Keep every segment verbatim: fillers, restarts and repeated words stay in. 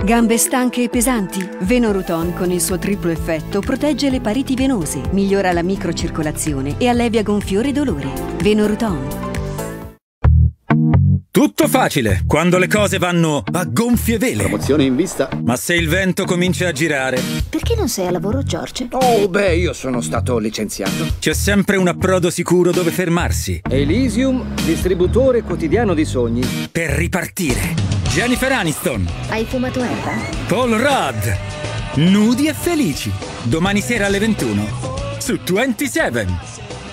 Gambe stanche e pesanti? Venoruton con il suo triplo effetto protegge le pareti venose, migliora la microcircolazione e allevia gonfiore e dolore. Venoruton. Tutto facile quando le cose vanno a gonfie vele. Promozione in vista. Ma se il vento comincia a girare... Perché non sei a lavoro, George? Oh, beh, io sono stato licenziato. C'è sempre un approdo sicuro dove fermarsi. Elysium, distributore quotidiano di sogni. Per ripartire. Jennifer Aniston. Hai fumato erba? Paul Rudd. Nudi e felici. Domani sera alle ventuno. Su ventisette.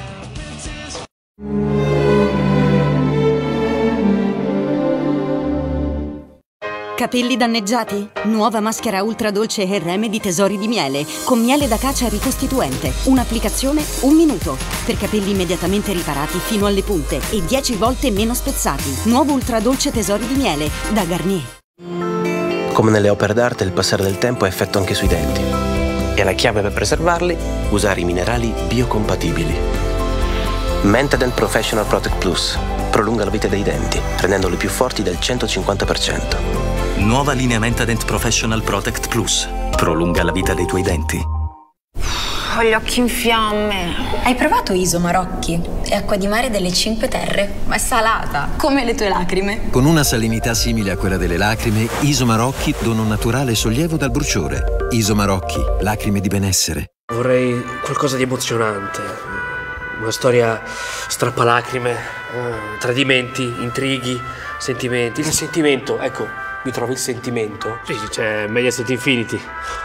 Capelli danneggiati? Nuova maschera ultra dolce Hair Remedy Tesori di miele con miele d'acacia ricostituente. Un'applicazione, un minuto. Per capelli immediatamente riparati fino alle punte e dieci volte meno spezzati. Nuovo ultra dolce Tesori di miele da Garnier. Come nelle opere d'arte, il passare del tempo ha effetto anche sui denti. E la chiave per preservarli? Usare i minerali biocompatibili. Mentadent Professional Protect Plus prolunga la vita dei denti, rendendoli più forti del centocinquanta per cento. Nuova linea Mentadent Professional Protect Plus. Prolunga la vita dei tuoi denti. Ho gli occhi in fiamme. Hai provato Iso Marocchi? È acqua di mare delle Cinque Terre, ma è salata, come le tue lacrime. Con una salinità simile a quella delle lacrime, Iso Marocchi dona un naturale sollievo dal bruciore. Iso Marocchi, lacrime di benessere. Vorrei qualcosa di emozionante. Una storia strappalacrime, eh, tradimenti, intrighi, sentimenti. Il sentimento, ecco, mi trovi il sentimento? Sì, sì, c'è Mediaset Infinity.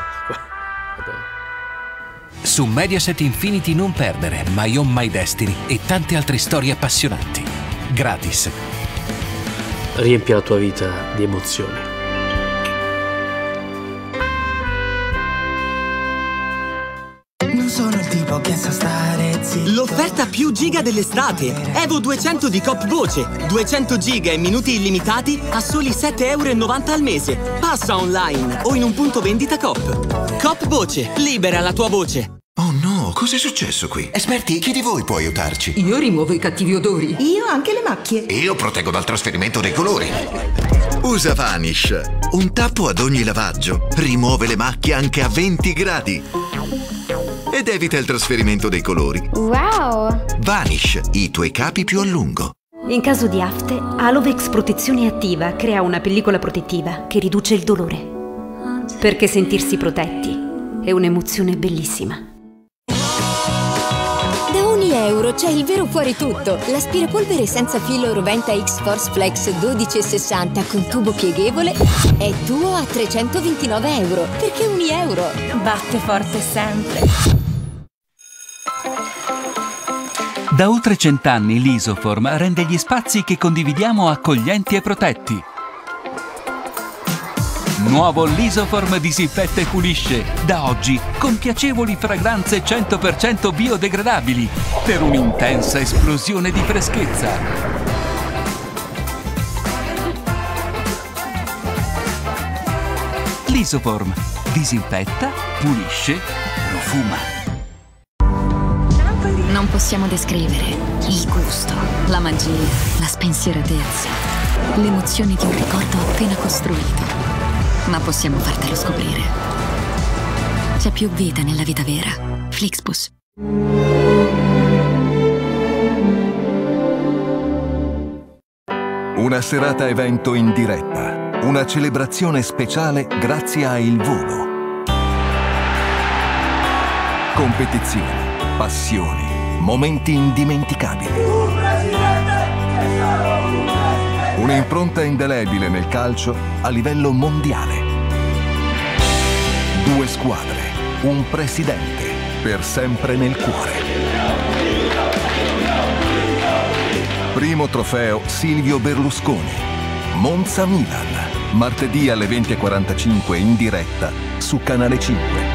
Su Mediaset Infinity non perdere My Own My Destiny e tante altre storie appassionanti. Gratis. Riempia la tua vita di emozioni. Non sono il tipo che sa stare zitto. L'offerta più giga dell'estate. Evo duecento di Coop Voce. duecento giga e minuti illimitati a soli sette euro e novanta al mese. Passa online o in un punto vendita Coop. Coop Voce. Libera la tua voce. Oh no, cos'è successo qui? Esperti, chi di voi può aiutarci? Io rimuovo i cattivi odori. Io anche le macchie. Io proteggo dal trasferimento dei colori. Usa Vanish. Un tappo ad ogni lavaggio. Rimuove le macchie anche a venti gradi. Ed evita il trasferimento dei colori. Wow! Vanish, i tuoi capi più a lungo. In caso di afte, Alovex Protezione Attiva crea una pellicola protettiva che riduce il dolore. Perché sentirsi protetti è un'emozione bellissima. Da ogni euro c'è il vero fuori tutto. L'aspirapolvere senza filo Roventa X-Force Flex dodici e sessanta con tubo pieghevole è tuo a trecentoventinove euro. Perché ogni euro Batte forte sempre. Da oltre cent'anni l'Isoform rende gli spazi che condividiamo accoglienti e protetti. Nuovo l'Isoform disinfetta e pulisce, da oggi con piacevoli fragranze cento per cento biodegradabili, per un'intensa esplosione di freschezza. L'Isoform disinfetta, pulisce, profuma. Non possiamo descrivere il gusto, la magia, la spensieratezza, l'emozione di un ricordo appena costruito. Ma possiamo fartelo scoprire. C'è più vita nella vita vera. Flixbus. Una serata evento in diretta. Una celebrazione speciale grazie a Il Volo. Competizioni, passioni, momenti indimenticabili. Un'impronta indelebile nel calcio a livello mondiale. Due squadre, un presidente, per sempre nel cuore. Primo trofeo Silvio Berlusconi. Monza Milan, martedì alle venti e quarantacinque in diretta su Canale cinque.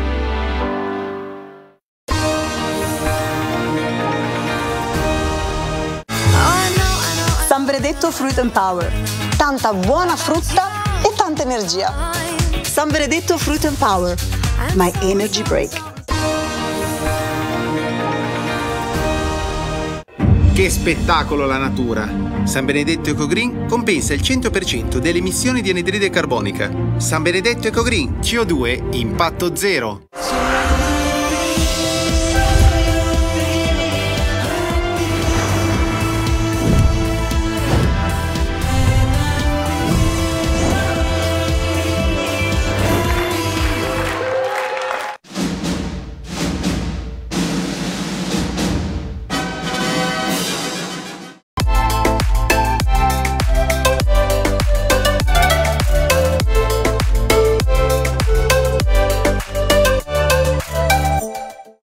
San Benedetto Fruit and Power. Tanta buona frutta e tanta energia. San Benedetto Fruit and Power. My Energy Break. Che spettacolo la natura! San Benedetto Ecogreen compensa il cento per cento delle emissioni di anidride carbonica. San Benedetto Ecogreen, C O due, impatto zero.